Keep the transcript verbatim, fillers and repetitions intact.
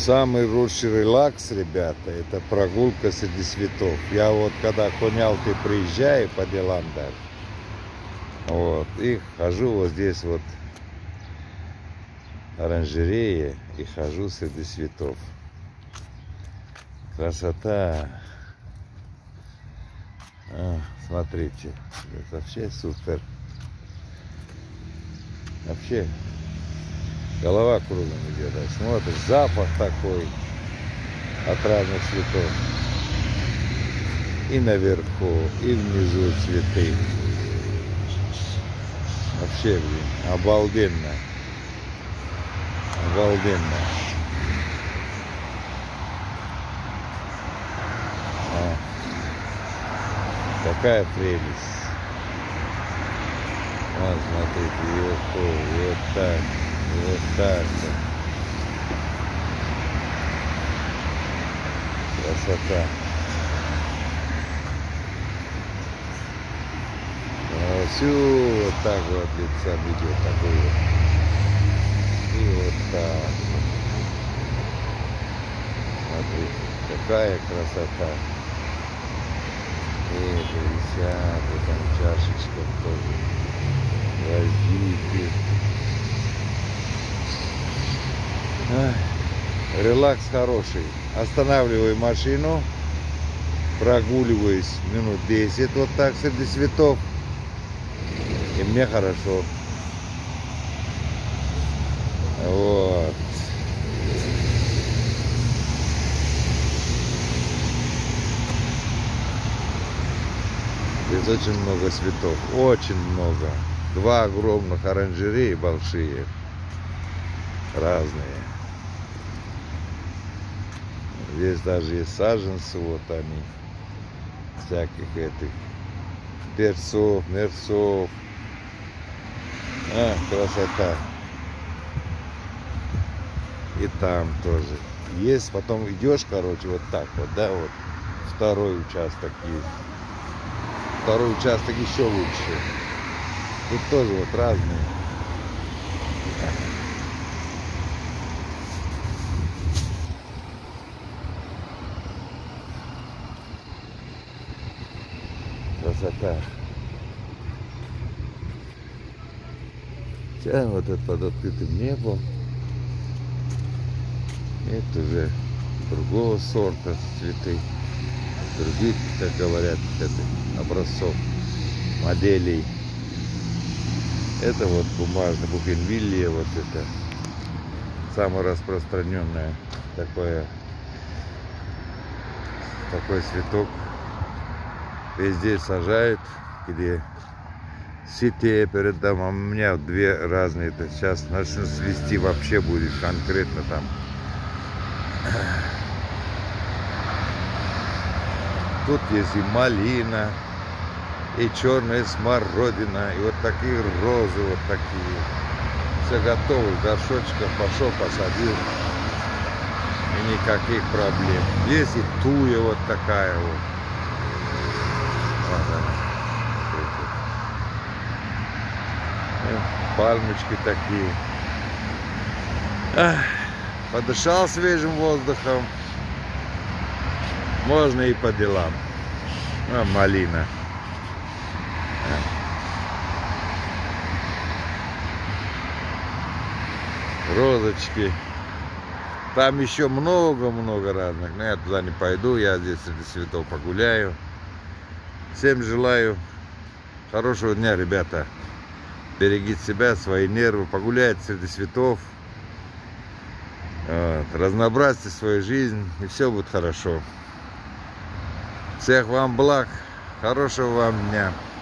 Самый лучший релакс, ребята, это прогулка среди цветов. Я вот когда конял, ты приезжаю по делам даже. Вот, и хожу вот здесь вот оранжерея и хожу среди цветов. Красота. А, смотрите, это вообще супер. Вообще голова кругом идет. Смотришь, запах такой от разных цветов. И наверху, и внизу цветы. Вообще, блин, обалденно. Обалденно. А, какая прелесть. Вот, смотрите, и вот, и вот так, и вот так. Красота. А всю вот так вот лица идет, такой вот. И вот так. Смотрите, какая красота. И висят, вот там чашечка тоже. Гвоздики. Релакс хороший. Останавливаю машину, прогуливаюсь минут десять вот так среди цветов, и мне хорошо. Вот. Здесь очень много цветов, очень много. Два огромных оранжереи большие, разные. Здесь даже есть саженцы, вот они, всяких этих перцов, мерцов. А, красота. И там тоже есть. Потом идешь, короче, вот так вот, да, вот второй участок есть. Второй участок еще лучше. Тут тоже вот разные. Красота. Сейчас вот это под открытым небом. Это уже другого сорта цветы. Других, как говорят, это образцов, моделей. Это вот бумажный бугенвиллия, вот это самое распространенное такое, такой цветок. Везде сажают, где сети перед домом. У меня две разные. -то. Сейчас начну свести, вообще будет конкретно там. Тут есть и малина, и черная смородина, и вот такие розы, вот такие. Все готово, горшочком пошел, посадил. И никаких проблем. Есть и туя вот такая вот. Пальмочки такие. Ах, подышал свежим воздухом. Можно и по делам. А, малина. Розочки. Там еще много-много разных. Но я туда не пойду. Я здесь среди цветов погуляю. Всем желаю хорошего дня, ребята. Берегите себя, свои нервы. Погуляйте среди цветов. Вот. Разнообразьте свою жизнь. И все будет хорошо. Всех вам благ. Хорошего вам дня.